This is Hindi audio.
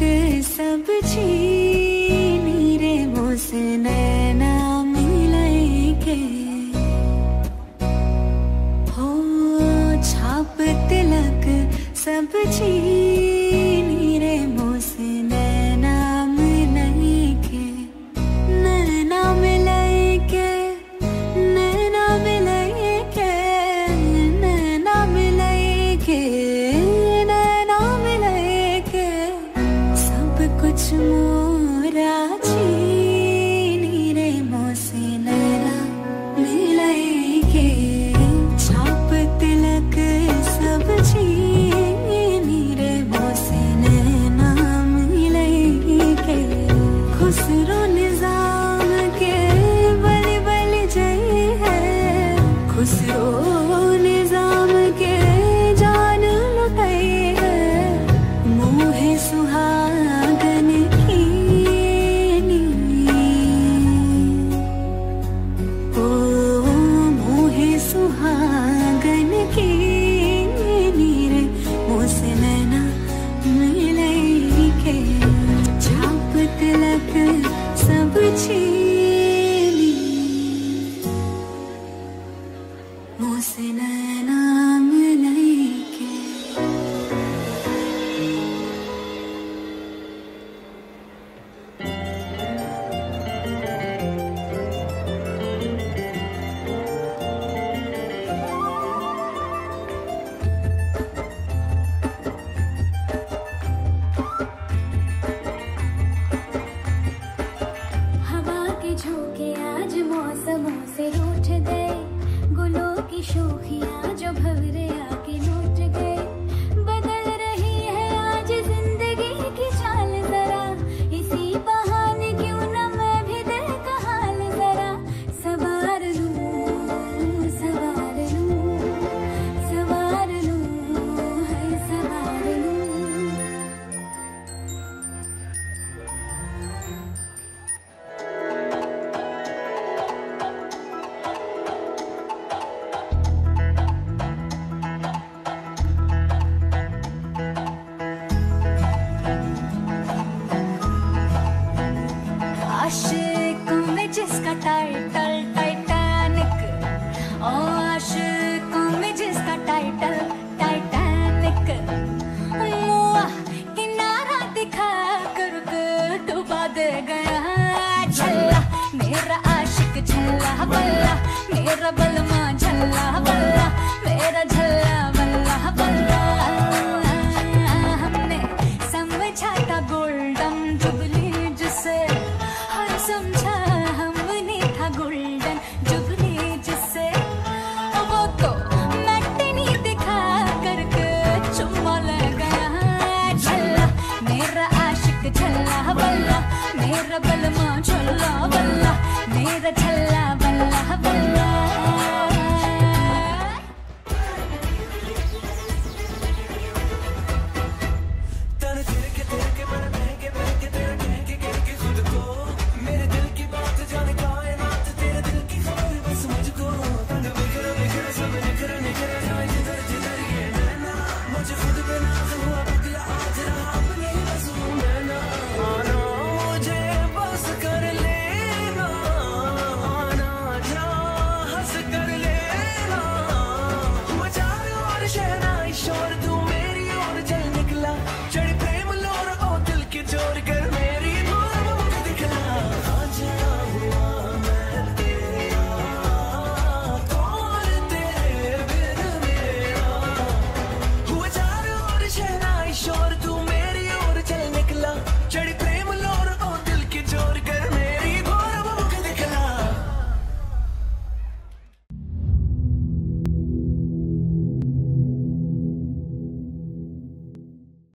सब छीनी रे मोसे नैना मिलके हो छाप तिलक सब छीनी रे मोसे नैना मिलके नैना मिलके नैना मिलके नैना मिलके नैना मिलके सब कुछ मोरा छीनी रे मोसे नैना मिलके छाप तिलक सब छीनी रे मोसे नैना मिलके खुसरो निजाम के बलि बलि जय है खुसरो निजाम के जान लुटाई है मोहे सुहागन की ओ मोहे सुहागन की रे मोसे नैना मिलके छाप तिलक सब छीनी मोसे नैना मिलके हवा के झोंके आज मौसमों से रूठ गए गुलों की शोखियां जो भंवरे आके लूट गए बदल रही है आज जिंदगी की चाल जरा इसी बहाने क्यों न मैं भी दिल का हाल जरा सवार लूं सवार लूं सवार लूं है सवार लूं आशिकों में जिसका टाइटल टाइटैनिक ओ आशिकों में जिसका टाइटल टाइटैनिक मुआ किनारा दिखा कर डुबा दे गया झल्ला मेरा आशिक झल्ला बल्ला मेरा बलमा झल्ला बल्ला मेरा झल्ला बल्ला बल्ला हमने समझा था गोल्डन जुबली जिसे हर समझा हमने था गोल्डन जुबली जिसे वो तो मैटिनी दिखा करके चुम्मा ले गया झल्ला मेरा आशिक झल्ला बल्ला मेरा बलमा झल्ला बल्ला मेरा झल्ला बल्ला बल्ला